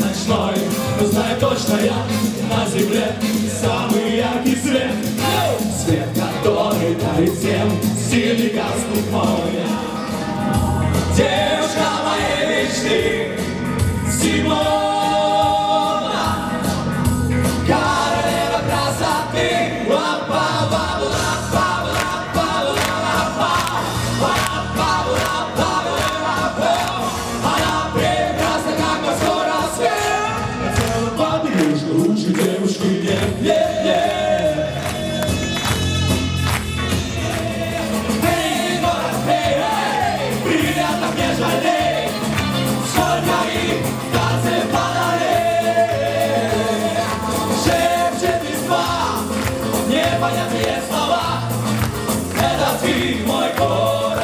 ночной. Но знаю точно я на земле самый яркий свет. Свет, который дарит всем сильный галстук мой. Девушка моей мечты Симона, королева красоты. Она прекрасна, как морской рассвет. На целом подвижу, лучше девушки нет. Эй, город, эй, приятно мне жалей, сколько их в танце подалей. Шепчет листва непонятные слова. Это ты, мой город.